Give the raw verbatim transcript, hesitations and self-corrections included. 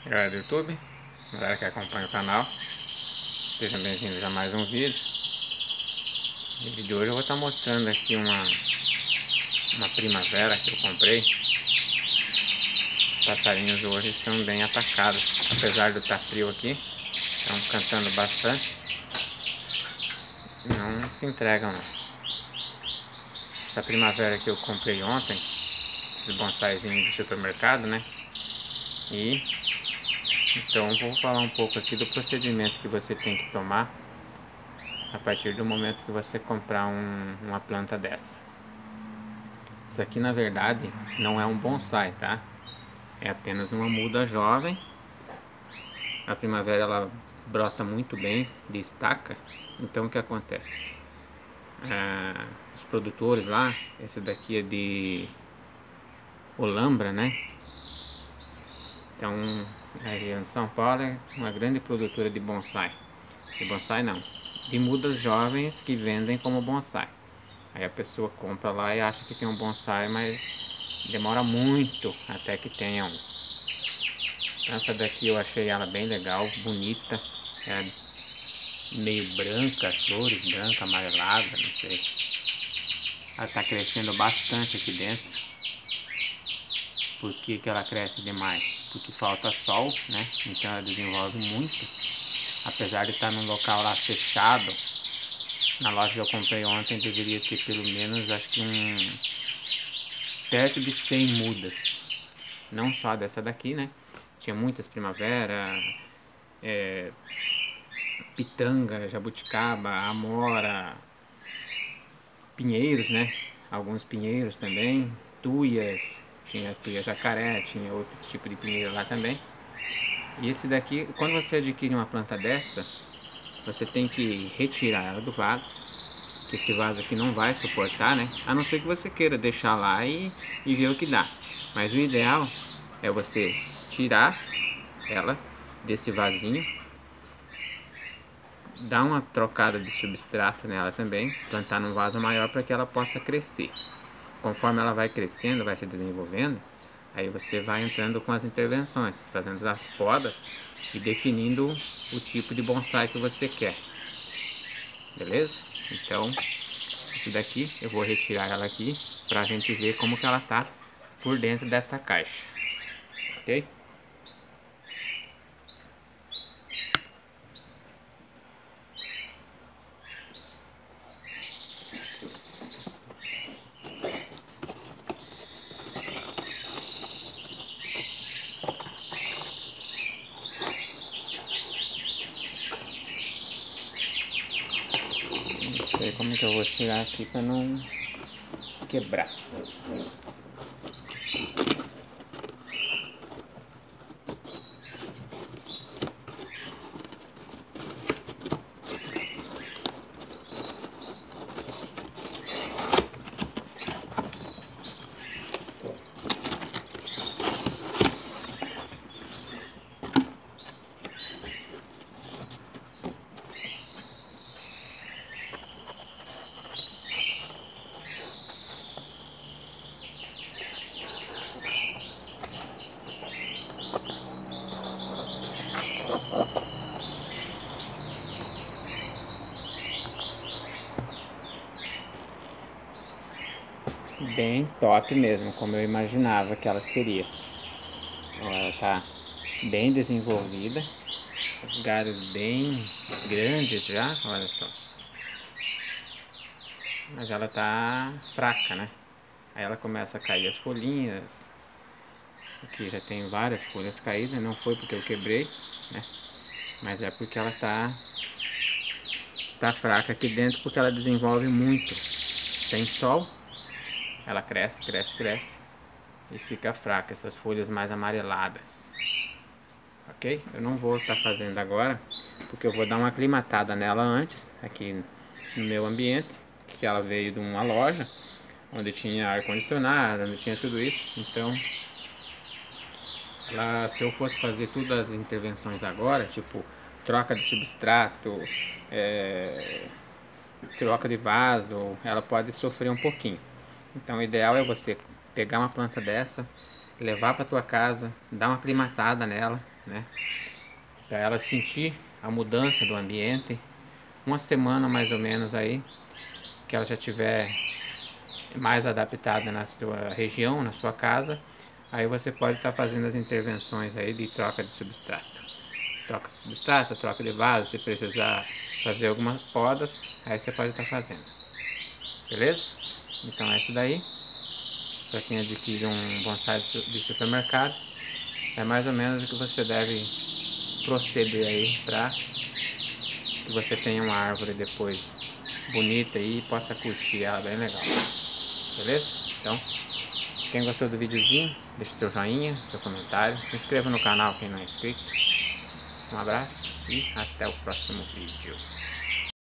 Galera do YouTube, galera que acompanha o canal, sejam bem-vindos a mais um vídeo. No vídeo de hoje eu vou estar mostrando aqui uma, uma primavera que eu comprei. Os passarinhos hoje estão bem atacados, apesar de estar frio aqui, estão cantando bastante, não se entregam não. Essa primavera que eu comprei ontem, esses bonsaizinhos do supermercado, né? E então vou falar um pouco aqui do procedimento que você tem que tomar a partir do momento que você comprar um, uma planta dessa. Isso aqui na verdade não é um bonsai, tá? É apenas uma muda jovem. A primavera ela brota muito bem de estaca. Então o que acontece? Ah, os produtores lá, esse daqui é de Olambra, né? Então a região de São Paulo é uma grande produtora de bonsai. De bonsai não, de mudas jovens que vendem como bonsai. Aí a pessoa compra lá e acha que tem um bonsai, mas demora muito até que tenha um. Então essa daqui eu achei ela bem legal, bonita. É meio branca, as flores, branca, amarelada, não sei. Ela está crescendo bastante aqui dentro. Por que que ela cresce demais? Porque falta sol, né? Então ela desenvolve muito. Apesar de estar num local lá fechado, na loja que eu comprei ontem deveria ter pelo menos, acho que um perto de cem mudas. Não só dessa daqui, né? Tinha muitas primavera, é, pitanga, jabuticaba, amora, pinheiros, né? Alguns pinheiros também, tuias, tinha tuia jacaré, tinha outros tipos de pinheiro lá também. E esse daqui, quando você adquire uma planta dessa, você tem que retirar ela do vaso, que esse vaso aqui não vai suportar, né? A não ser que você queira deixar lá e, e ver o que dá. Mas o ideal é você tirar ela desse vasinho, dar uma trocada de substrato nela também, plantar num vaso maior para que ela possa crescer. Conforme ela vai crescendo, vai se desenvolvendo, aí você vai entrando com as intervenções, fazendo as podas e definindo o tipo de bonsai que você quer. Beleza? Então, esse daqui eu vou retirar ela aqui para a gente ver como que ela tá por dentro desta caixa. Ok? Não sei como que eu vou tirar aqui para não quebrar. Bem top mesmo, como eu imaginava que ela seria. Ela tá bem desenvolvida, os galhos bem grandes já, olha só. Mas ela tá fraca, né? Aí ela começa a cair as folhinhas. Aqui já tem várias folhas caídas, não foi porque eu quebrei, né? Mas é porque ela tá tá fraca aqui dentro, porque ela desenvolve muito sem sol. Ela cresce, cresce, cresce e fica fraca, essas folhas mais amareladas. Ok? Eu não vou estar fazendo agora, porque eu vou dar uma aclimatada nela antes, aqui no meu ambiente, que ela veio de uma loja, onde tinha ar-condicionado, onde tinha tudo isso. Então, ela, se eu fosse fazer todas as intervenções agora, tipo troca de substrato, é, troca de vaso, ela pode sofrer um pouquinho. Então o ideal é você pegar uma planta dessa, levar para tua casa, dar uma aclimatada nela, né? Para ela sentir a mudança do ambiente, uma semana mais ou menos aí, que ela já tiver mais adaptada na sua região, na sua casa, aí você pode estar tá fazendo as intervenções aí de troca de substrato. Troca de substrato, troca de vaso, se precisar fazer algumas podas, aí você pode estar tá fazendo. Beleza? Então é isso daí. Para quem adquire um bonsai de supermercado, é mais ou menos o que você deve proceder aí para que você tenha uma árvore depois bonita aí e possa curtir ela bem legal. Beleza? Então, quem gostou do videozinho, deixe seu joinha, seu comentário, se inscreva no canal quem não é inscrito. Um abraço e até o próximo vídeo.